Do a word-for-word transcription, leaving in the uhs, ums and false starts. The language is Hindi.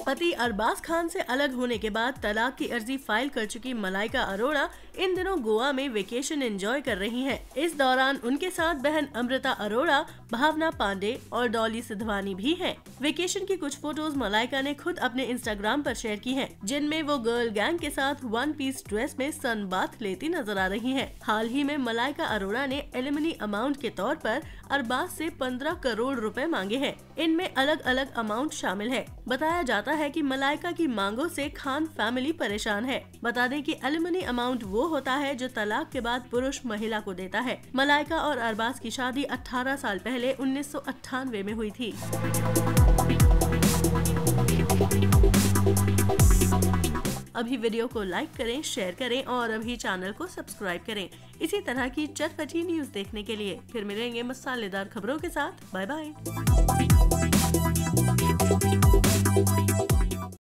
पति अरबाज खान से अलग होने के बाद तलाक की अर्जी फाइल कर चुकी मलाइका अरोड़ा इन दिनों गोवा में वेकेशन एंजॉय कर रही हैं। इस दौरान उनके साथ बहन अमृता अरोड़ा, भावना पांडे और डॉली सिधवानी भी हैं। वेकेशन की कुछ फोटोज मलाइका ने खुद अपने इंस्टाग्राम पर शेयर की हैं, जिनमें वो गर्ल गैंग के साथ वन पीस ड्रेस में सन बाथ लेती नजर आ रही हैं। हाल ही में मलाइका अरोड़ा ने एलिमनी अमाउंट के तौर पर अरबाज से पंद्रह करोड़ रुपए मांगे हैं। इनमें अलग अलग अमाउंट शामिल है। बताया जाता है कि मलाइका की मांगों से खान फैमिली परेशान है। बता दें कि एलिमनी अमाउंट वो होता है जो तलाक के बाद पुरुष महिला को देता है। मलाइका और अरबाज की शादी अठारह साल पहले उन्नीस सौ अट्ठानवे में हुई थी। अभी वीडियो को लाइक करें, शेयर करें और अभी चैनल को सब्सक्राइब करें इसी तरह की चटपटी न्यूज देखने के लिए। फिर मिलेंगे मसालेदार खबरों के साथ। Bye bye.